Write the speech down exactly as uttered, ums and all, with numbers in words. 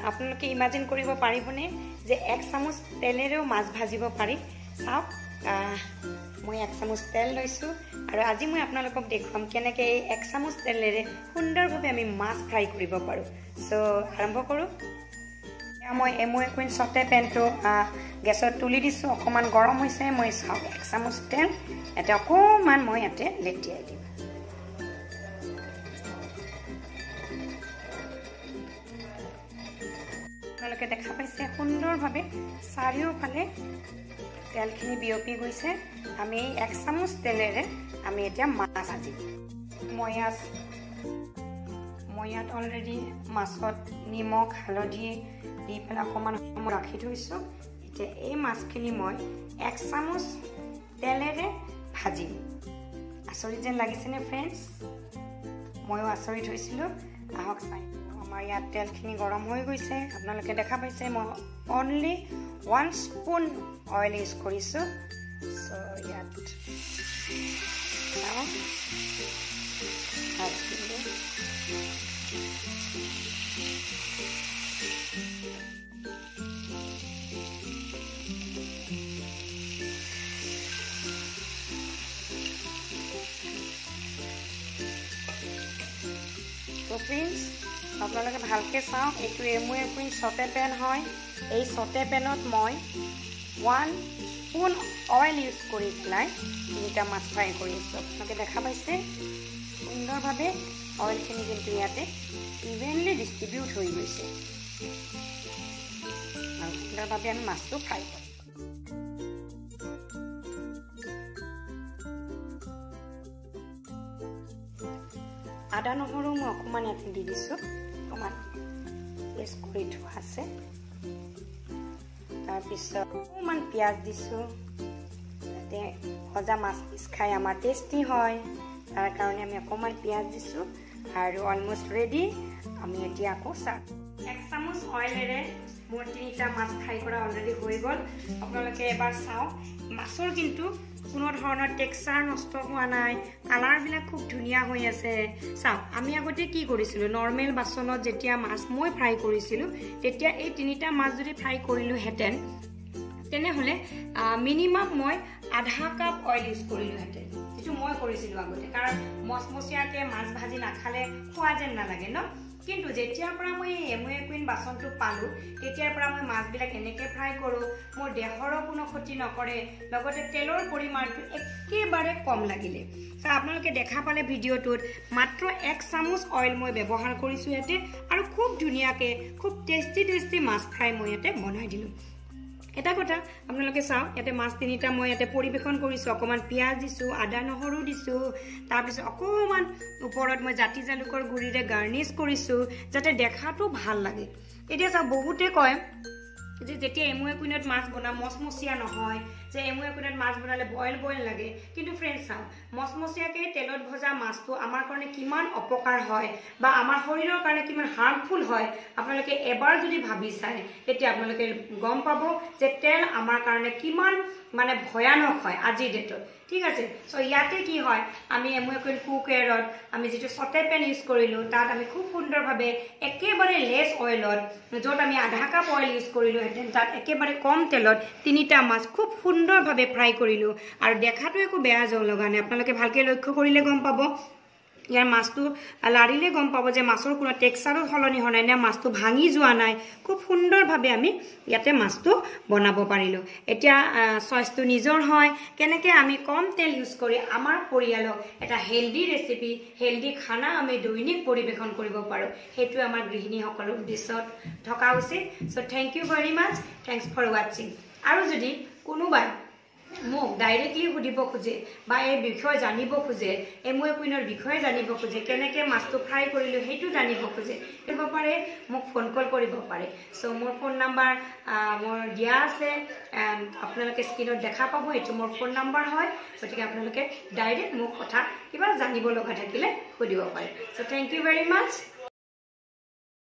আপোনালোকে ইমাজিন কৰিব পাৰিবনে যে এক চামুচ তেলেৰেও মাছ ভাজিব পাৰি চাওক মই এক চামুচ তেল লৈছোঁ আৰু আজি মই আপোনালোকক দেখুৱাম কেনেকৈ এই এক চামুচ তেলেৰে সুন্দৰভাৱে আমি মাছ ফ্ৰাই কৰিব পাৰোঁ সো আৰম্ভ কৰোঁ মই এমৱে কুইন সতে পেনটো গেছত তুলি দিছোঁ অকণমান গৰম হৈছে মই চাওক এক চামুচ তেল এটা অকণমান মই ইয়াতে লেটিয়াই দিম আপোনালোকে দেখা পাইছে সুন্দৰভাৱে চাৰিওফালে তেলখিনি বিয়পি গৈছে আমি এক চামুচ তেলেৰে আমি এতিয়া মাছ ভাজিম মই ইয়াত মই ইয়াত অলৰেডি মাছত নিমখ হালধি দি পেলাই অকণমান সময় ৰাখি থৈছোঁ এতিয়া এই মাছখিনি মই এক চামুচ তেলেৰে ভাজিম আচৰিত যেন লাগিছেনে ফ্ৰেণ্ডছ ময়ো আচৰিত হৈছিলোঁ আহক চাই আমাৰ ইয়াত তেলখিনি গৰম হৈ গৈছে আপোনালোকে দেখা পাইছে মই only one spoon oil use কৰিছোঁ চ' ইয়াত তো ফ্ৰেণ্ডছ আপোনালোকে ভালকৈ চাওক এইটো এমৱে কুইন সতে পেন হয় এই সতে পেনত মই ওৱান স্পুন অইল ইউজ কৰি পেলাই তিনিটা মাছ ফ্ৰাই কৰিছোঁ আপোনালোকে দেখা পাইছে সুন্দৰভাৱে অইলখিনি কিন্তু ইয়াতে ইভেনলি ডিষ্ট্ৰিবিউট হৈ গৈছে আৰু সুন্দৰভাৱে আমি মাছটো ফ্ৰাই কৰিম আদা নহৰু মই অকণমান ইয়াতে দি দিছোঁ অকণমান পেষ্ট কৰি থোৱা আছে তাৰপিছত অকণমান পিঁয়াজ দিছোঁ যাতে ভজা মাছ পিচ খাই আমাৰ টেষ্টি হয় তাৰ কাৰণে আমি অকণমান পিঁয়াজ দিছোঁ আৰু অলমষ্ট ৰেডি আমি এতিয়া আকৌ চাওঁ এক চামুচ অইলেৰে মোৰ তিনিটা মাছ ফ্ৰাই কৰা অলৰেডি হৈ গ'ল আপোনালোকে এবাৰ চাওক মাছৰ কিন্তু কোনো ধৰণৰ টেক্সচাৰ নষ্ট হোৱা নাই কালাৰবিলাক খুব ধুনীয়া হৈ আছে চাওক আমি আগতে কি কৰিছিলোঁ নৰ্মেল বাচনত যেতিয়া মাছ মই ফ্ৰাই কৰিছিলোঁ তেতিয়া এই তিনিটা মাছ যদি ফ্ৰাই কৰিলোহেঁতেন তেনেহ'লে মিনিমাম মই আধা কাপ অইল ইউজ কৰিলোহেঁতেন যিটো মই কৰিছিলোঁ আগতে কাৰণ মচমচীয়াকৈ মাছ ভাজি নাখালে খোৱা যেন নালাগে ন কিন্তু যেতিয়াৰ পৰা মই এই এমৱে কুইন বাচনটো পালোঁ তেতিয়াৰ পৰা মই মাছবিলাক এনেকৈ ফ্ৰাই কৰোঁ মোৰ দেহৰো কোনো ক্ষতি নকৰে লগতে তেলৰ পৰিমাণটো একেবাৰে কম লাগিলে আপোনালোকে দেখা পালে ভিডিঅ'টোত মাত্ৰ এক চামুচ অইল মই ব্যৱহাৰ কৰিছোঁ ইয়াতে আৰু খুব ধুনীয়াকৈ খুব টেষ্টি টেষ্টি মাছ ফ্ৰাই মই ইয়াতে বনাই দিলোঁ এটা কথা আপোনালোকে চাওক ইয়াতে মাছ তিনিটা মই ইয়াতে পৰিৱেশন কৰিছোঁ অকণমান পিঁয়াজ দিছোঁ আদা নহৰু দিছোঁ তাৰপিছত অকণমান ওপৰত মই জাতি জালুকৰ গুড়িৰে গাৰ্নিছ কৰিছোঁ যাতে দেখাটো ভাল লাগে এতিয়া চাওক বহুতে কয় যে যেতিয়া এমৱে কুইনত মাছ বনাম মচমচীয়া নহয় যে এমৱে কুইনত মাছ বনালে বইল বইল লাগে কিন্তু ফ্ৰেণ্ডছ চাওক মচমচীয়াকৈ তেলত ভজা মাছটো আমাৰ কাৰণে কিমান অপকাৰ হয় বা আমাৰ শৰীৰৰ কাৰণে কিমান হাৰ্মফুল হয় আপোনালোকে এবাৰ যদি ভাবি চায় তেতিয়া আপোনালোকে গম পাব যে তেল আমাৰ কাৰণে কিমান মানে ভয়ানক হয় আজিৰ ডেটত ঠিক আছে চ' ইয়াতে কি হয় আমি এমৱে কুইন কুকৱেৰত আমি যিটো সতে পেন ইউজ কৰিলোঁ তাত আমি খুব সুন্দৰভাৱে একেবাৰে লেছ অইলত য'ত আমি আধা কাপ অইল ইউজ কৰিলোঁহেঁতেন তাত একেবাৰে কম তেলত তিনিটা মাছ খুব সুন্দৰভাৱে ফ্ৰাই কৰিলোঁ আৰু দেখাটো একো বেয়া যেন লগা নাই আপোনালোকে ভালকৈ লক্ষ্য কৰিলে গম পাব ইয়াৰ মাছটো লাৰিলে গম পাব যে মাছৰ কোনো টেক্সচাৰো সলনি হোৱা নাই নে মাছটো ভাঙি যোৱা নাই খুব সুন্দৰভাৱে আমি ইয়াতে মাছটো বনাব পাৰিলোঁ এতিয়া চইচটো নিজৰ হয় কেনেকৈ আমি কম তেল ইউজ কৰি আমাৰ পৰিয়ালক এটা হেল্ডি ৰেচিপি হেল্ডি খানা আমি দৈনিক পৰিৱেশন কৰিব পাৰোঁ সেইটো আমাৰ গৃহিণীসকলৰ উদ্দেশ্যত থকা উচিত so' thank you very much thanks for ৱাচিং আৰু যদি কোনোবাই মোক ডাইৰেক্টলি সুধিব খোজে বা এই বিষয়ে জানিব খোজে এমৱে কুইনৰ বিষয়ে জানিব খোজে কেনেকৈ মাছটো ফ্ৰাই কৰিলোঁ সেইটো জানিব খোজে কৰিব পাৰে মোক ফোন কল কৰিব পাৰে চ' মোৰ ফোন নাম্বাৰ মোৰ দিয়া আছে এণ্ড আপোনালোকে স্ক্ৰীনত দেখা পাব এইটো মোৰ ফোন নাম্বাৰ হয় গতিকে আপোনালোকে ডাইৰেক্ট মোক কথা কিবা জানিব লগা থাকিলে সুধিব পাৰে so' thank you very much